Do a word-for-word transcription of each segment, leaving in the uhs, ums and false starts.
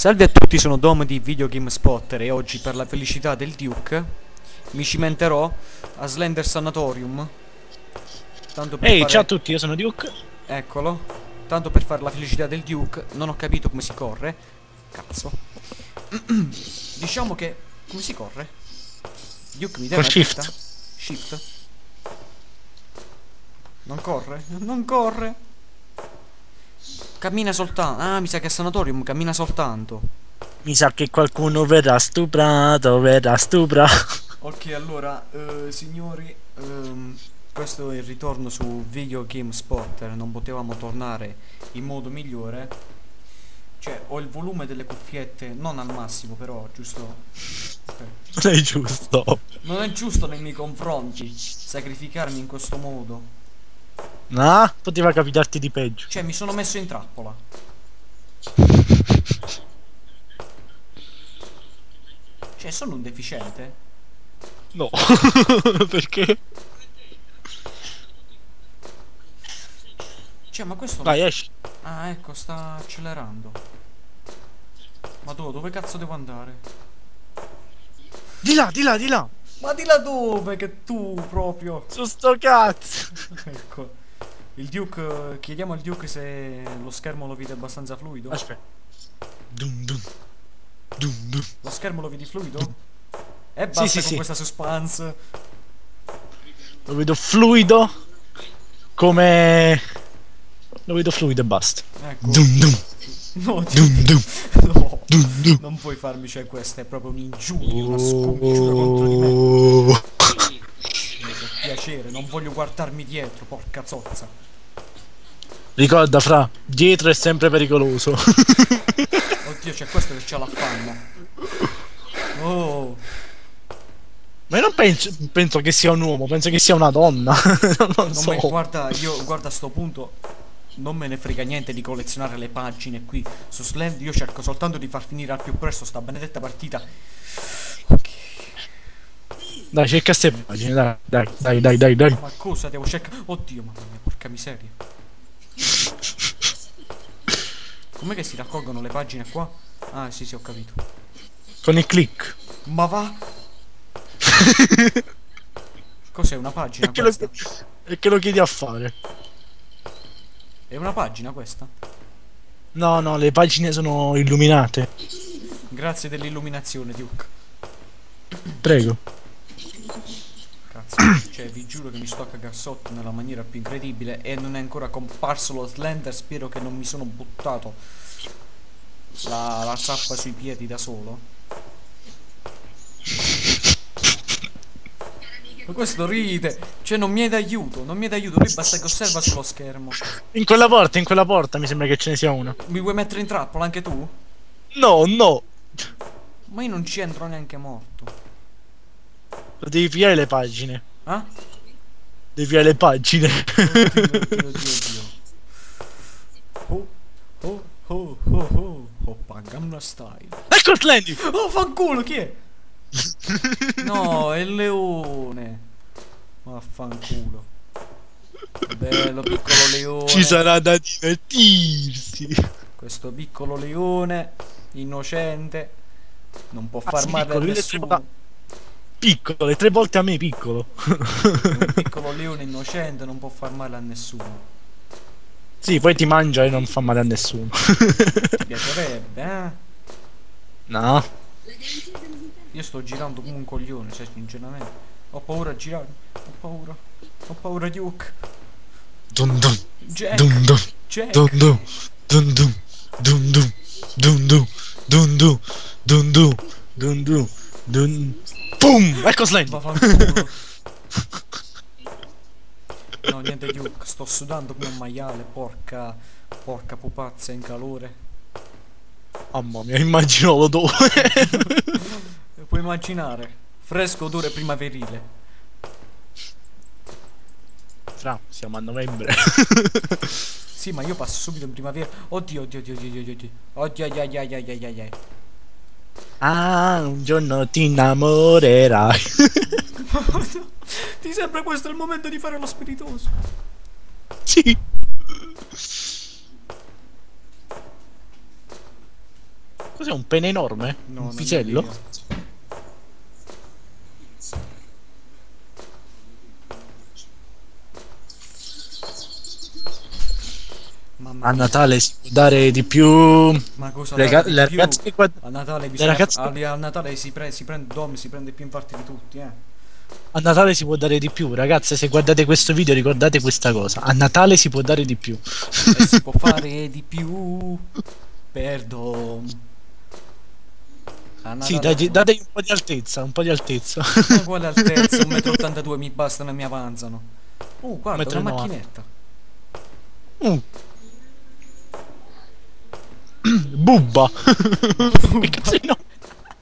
Salve a tutti, sono Dom di Video Game Spotter e oggi per la felicità del Duke mi cimenterò a Slender Sanatorium. Tanto per Ehi, fare... ciao a tutti, io sono Duke. Eccolo. Tanto per fare la felicità del Duke. Non ho capito come si corre. Cazzo. Diciamo che... Come si corre? Duke mi dai Con una shift. dritta? Shift? Non corre? Non corre? Cammina soltanto. Ah, mi sa che a Sanatorium cammina soltanto. Mi sa che qualcuno verrà stuprato, verrà stuprato. Ok, allora, eh, signori, ehm, questo è il ritorno su Video Game Spotter. Non potevamo tornare in modo migliore. Cioè, ho il volume delle cuffiette non al massimo, però, giusto. Ok. Non è giusto. Non è giusto nei miei confronti sacrificarmi in questo modo. No, poteva capitarti di peggio. Cioè, mi sono messo in trappola. Cioè, sono un deficiente. No. Perché? Cioè, ma questo... Vai, esci. Ah, ecco, sta accelerando. Ma tu, dove cazzo devo andare? Di là, di là, di là. Ma di là dove che tu proprio? Su sto cazzo. Ecco. Il Duke, chiediamo al Duke se lo schermo lo vede abbastanza fluido. Aspetta. Dum dum. Dum dum. Lo schermo lo vedi fluido? E Sì, basta sì, con sì. questa suspense. Lo vedo fluido. Come... Lo vedo fluido e basta. Ecco. Dum dum. No, Dum dum. no. Dum dum. Non puoi farmi, cioè, questa è proprio un'ingiuria, una scongiura contro di me. Oh. Per piacere, non voglio guardarmi dietro, porca zozza. Ricorda, fra, dietro è sempre pericoloso. Oddio, c'è questo che c'ha l'affanno. Oh. Ma io non penso, penso che sia un uomo, penso che sia una donna. Non lo Non so. me, guarda, io guarda a sto punto non me ne frega niente di collezionare le pagine qui su Slend. Io cerco soltanto di far finire al più presto sta benedetta partita. Ok. Dai, cerca ste pagine, dai, dai, dai, dai, dai, dai. Ma cosa devo cercare? Oddio, mamma mia, porca miseria. Com'è che si raccolgono le pagine qua? Ah, sì, sì, ho capito. Con il click. Ma va? Cos'è una pagina E che, lo, questa? e che lo chiedi a fare? È una pagina questa? No, no, le pagine sono illuminate. Grazie dell'illuminazione, Duke. Prego. Cazzo, cioè vi giuro che mi sto a cagar sotto nella maniera più incredibile e non è ancora comparso lo Slender. Spero che non mi sono buttato la, la zappa sui piedi da solo. Ma questo ride, cioè non mi è d'aiuto, non mi è d'aiuto, lui basta che osserva sullo schermo. In quella porta, in quella porta mi sembra che ce ne sia una. Mi vuoi mettere in trappola anche tu? No, no. Ma io non ci entro neanche morto. Lo devi pigliare le pagine. Ah? Devi pigliare le pagine. Oddio, oddio, oddio, oddio. Oh, oh, oh, oh, oh, Oppa, Gangnam Style. Ecco Slendy. Oh, fanculo, chi è? No, è il leone. Vaffanculo. Bello piccolo leone. Ci sarà da divertirsi. Questo piccolo leone innocente non può far Anzi, male a piccolo, io le nessuno. tre vo- Piccolo, tre volte a me piccolo. Un piccolo leone innocente non può far male a nessuno. Sì, poi ti mangia e non fa male a nessuno. Ti piacerebbe, eh? No. Io sto girando come un coglione, cioè sinceramente. Ho paura a girare. Ho paura. Ho paura, Duke. Dun dun. Jack. Dun dun. Jack. Dun dun. Dun dun. Dun dun. Dun dun. Dun dun. Dun dun. Dun dun. Dun. Boom! Ecco Slendy. Vaffanculo. No, niente, Duke. Sto sudando come un maiale. Porca. Porca pupazza in calore. Mamma mia, immagino l'odore. Puoi immaginare. Fresco odore primaverile. Fra, siamo a novembre. Sì, ma io passo subito in primavera. Oddio, oddio, oddio, oddio, oddio, oddio. Oddio, oddio, oddio, oddio, oddio, oddio, oddio. Ah, un giorno ti innamorerai. Ti sembra questo il momento di fare lo spiritoso? Sì. Cos'è, un pene enorme? No, Un non è pisello? vero. Mamma A mia. Natale si può dare di più. Ma cosa Le, dare ga- di le più? ragazze che guard- A Natale le bisogna ragazze fa- che- a, a Natale si, pre- si prende Dom si prende più infarti di tutti, eh. A Natale si può dare di più, ragazze. Se guardate questo video, ricordate questa cosa. A Natale si può dare di più. E si può fare di più per Dom. A Sì, Natale- dai, dategli un po' di altezza, un po' di altezza. Ma quale altezza? un metro e ottantadue mi bastano e mi avanzano. Uh, guarda, metro e una novanta. macchinetta. Mm. Bubba. Che cazzo di nome?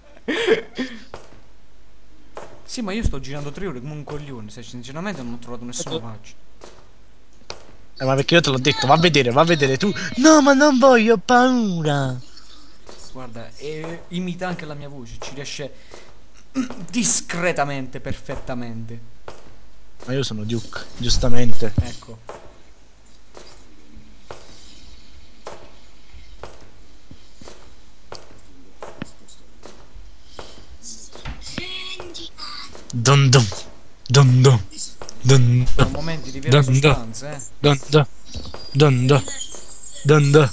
Sì, ma io sto girando tre ore come un coglione. Se sinceramente non ho trovato nessuna pagina. Eh, ma perché io te l'ho detto, va a vedere, va a vedere tu. No, ma non voglio, ho paura. Guarda, e imita anche la mia voce. Ci riesce discretamente, perfettamente. Ma io sono Duke, giustamente. Ecco. Dun dun. Dun dun. Dun Sono dun. momenti di vera Dun, dun. sostanza, eh. Dun dun. Dun dun. Dun dun.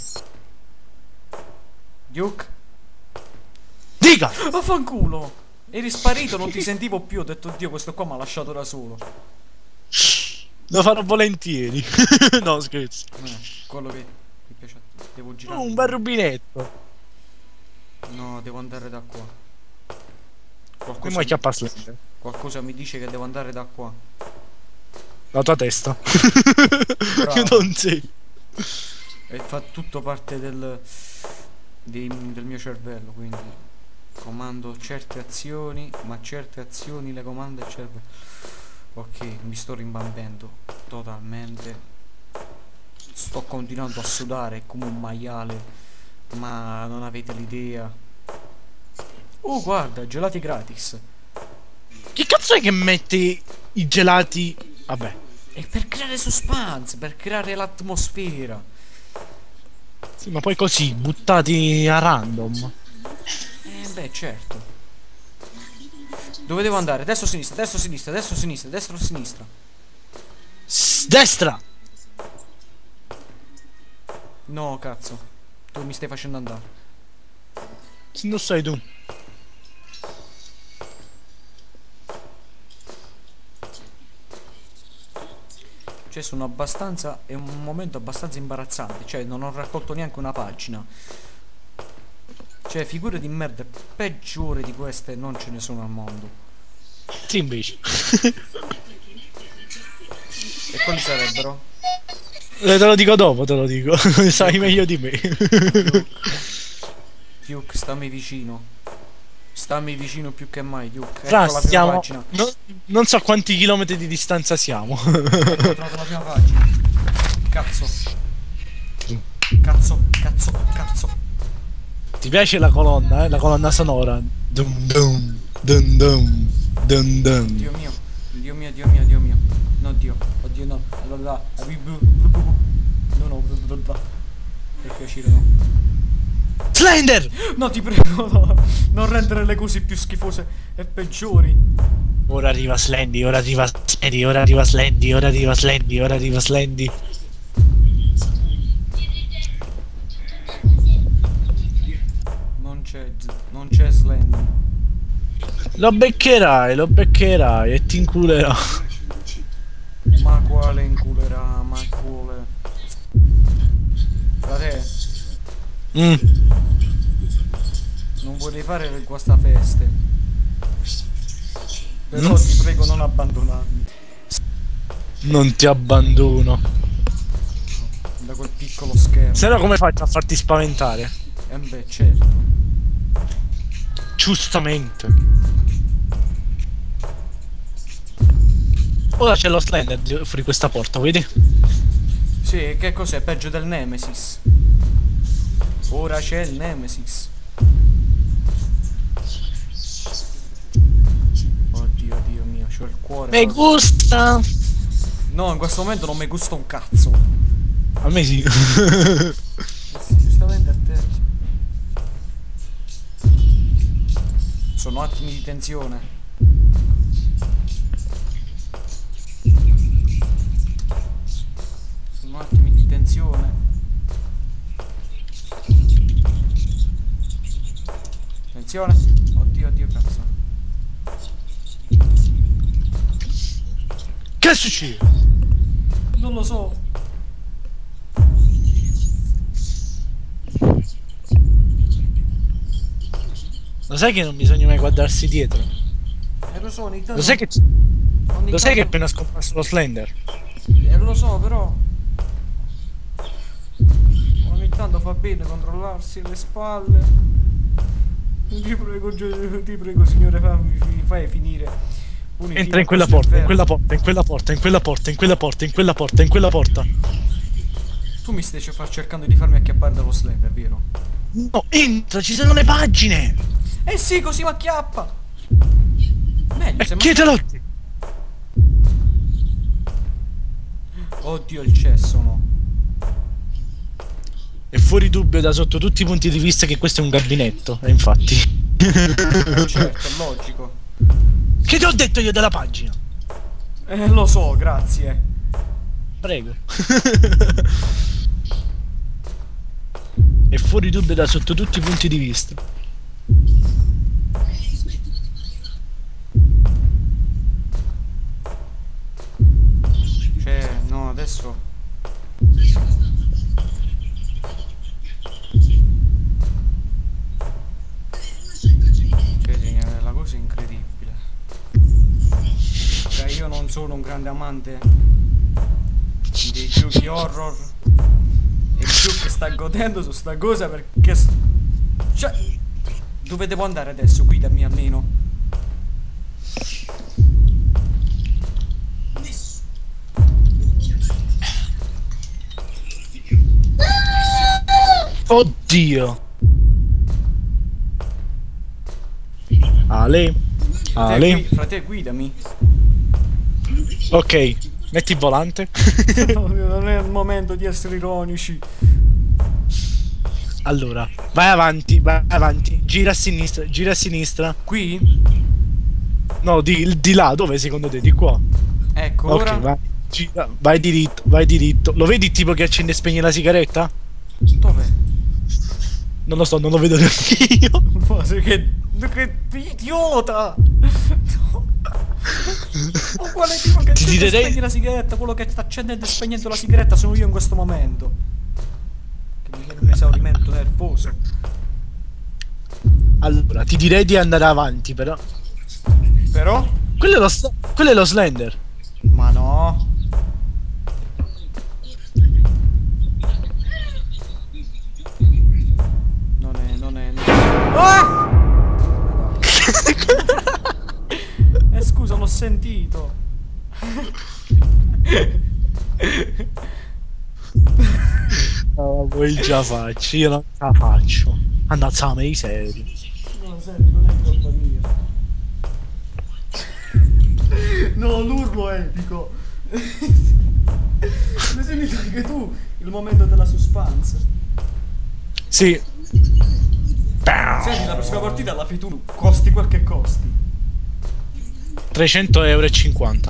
Duke? Dica! Vaffanculo! Eri sparito, non ti sentivo più. Ho detto, Dio, questo qua mi ha lasciato da solo. Lo farò volentieri. No, scherzo. Eh, quello che mi piace a te. Devo girare. Oh, un bel rubinetto. No, devo andare da qua. Come Qualcosa, vuoi chiappa Slender? qualcosa mi dice che devo andare da qua. La tua testa. Bravo. Io non sei. E fa tutto parte del, di- del mio cervello, quindi comando certe azioni, ma certe azioni le comanda il cervello. Ok, mi sto rimbambendo totalmente. Sto continuando a sudare come un maiale, ma non avete l'idea. Oh, guarda, gelati gratis. Che cazzo è che metti i gelati? Vabbè. E per creare suspense, per creare l'atmosfera. Sì, ma poi così, buttati a random. Eh beh, certo. Dove devo andare? Destra o sinistra? Destra o sinistra? Destra o sinistra? Destra o sinistra? S- destra! No, cazzo. Tu mi stai facendo andare. Se non sei tu. Cioè, sono abbastanza... È un momento abbastanza imbarazzante. Cioè, non ho raccolto neanche una pagina. Cioè, figure di merda peggiori di queste non ce ne sono al mondo. Sì, invece. E quali sarebbero? Eh, te lo dico dopo, te lo dico. Sai meglio di me. Duke, stammi vicino. Stammi vicino più che mai, Duke. Ecco Fra, la prima stiamo. pagina. Non, non so a quanti chilometri di distanza siamo. Ecco, ho trovato la prima pagina. Cazzo. Cazzo, cazzo, cazzo. Ti piace la colonna, eh? La colonna sonora. Dum dum. Dum dum. Dum dum. Dio mio, Dio mio, Dio mio, Dio mio. No, Dio, oddio no. Allora, no, no, per piacere no. Slender! No, ti prego, no. Non rendere le cose più schifose e peggiori. Ora arriva Slendy, ora arriva Slendy, ora arriva Slendy, ora arriva Slendy, ora arriva Slendy. Non c'è, non c'è Slendy. Lo beccherai, lo beccherai e ti inculerà. Ma quale inculerà, ma quale. Frate, Mm. non volevi fare le guastafeste. Però No. ti prego non abbandonarmi. Non ti abbandono. Da quel piccolo schermo. Se no come faccio a farti spaventare? Eh beh, certo. Giustamente. Ora c'è lo Slender di- fuori questa porta, vedi? Sì, che cos'è? Peggio del Nemesis. Ora c'è il Nemesis. Oddio, Dio mio, c'ho il cuore. Mi proprio- gusta. No, in questo momento non mi gusta un cazzo. A me sì. Eh sì, giustamente a te. sono attimi di tensione. Sono attimi di tensione. Attenzione. Oddio, oddio, cazzo. Che succede? Non lo so. Lo sai che non bisogna mai guardarsi dietro? Eh, lo so, ogni tanto... Lo sai che, ogni lo sai che è tanto- appena scomparso lo Slender? Eh, lo so, però... ogni tanto fa bene controllarsi le spalle. Ti prego, Gio- ti prego, signore, fammi, fi- fai finire. un Entra infine in quella questo porta, in inferno. quella porta, in quella porta, in quella porta, in quella porta, in quella porta, in quella porta. Tu mi stai cer- cercando di farmi acchiappare dallo Slender, vero? No, entra, ci sono le pagine! Eh sì, così mi acchiappa! Meglio se E mi chiedelo! Oddio, il cesso, no. È fuori dubbio da sotto tutti i punti di vista che questo è un gabinetto, e infatti. Eh, certo, è logico. Che ti ho detto io della pagina? Eh, lo so, grazie. Prego. È fuori dubbio da sotto tutti i punti di vista. Cioè, no, adesso... Cioè, signore, la cosa è incredibile. Cioè, io non sono un grande amante dei giochi horror. E più che sta godendo su sta cosa perché... s- Cioè... Dove devo andare adesso? Guidami almeno. Oddio. Ale. Frate, Ale. gui- frate, guidami. Ok, metti il volante. No, non è il momento di essere ironici. Allora, vai avanti, vai avanti. Gira a sinistra, gira a sinistra. Qui? No, di, di là, dove secondo te? Di qua. Ecco, Ok, ora... vai. Gira, vai diritto, vai diritto. Lo vedi tipo che accende e spegne la sigaretta? Dove? Non lo so, non lo vedo neanche io. Ma sei che... Che idiota! No. Ma quale tipo che Ti accende e direi- spegne la sigaretta? Quello che sta accendendo e spegnendo la sigaretta sono io in questo momento. Che mi viene un esaurimento nervoso. Allora, ti direi di andare avanti, però. Però? Quello è lo, sl- quello è lo Slender. Ma no. Non è, non è... Non è... Ah! Eh scusa, l'ho sentito. No, voi già faccio, io non la faccio. Andate a me serio. No, senti, non è colpa mia. No, l'urlo è epico. Mi senti anche tu il momento della suspense. Sì. Senti, la prossima partita la fai tu, costi quel che costi. trecento euro e cinquanta.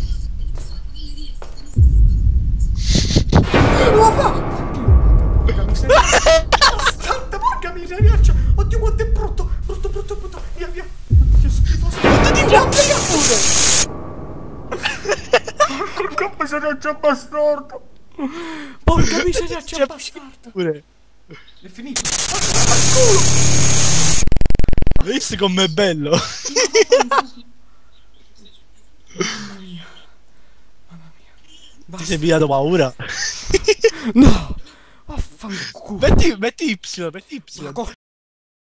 Porca miseria. Bastarda, porca miseria. Oddio, quanto è brutto. Brutto, brutto, brutto. Via, via. Oddio, schifoso. Porca miseria, c'è bastardo. Porca miseria, c'è bastardo. Pure. È finito. Hai visto com'è bello? Mamma mia. Mamma mia. Ti Basta. sei pigliato paura? No. Vaffanculo. Metti, metti Y, metti Y. Ma co-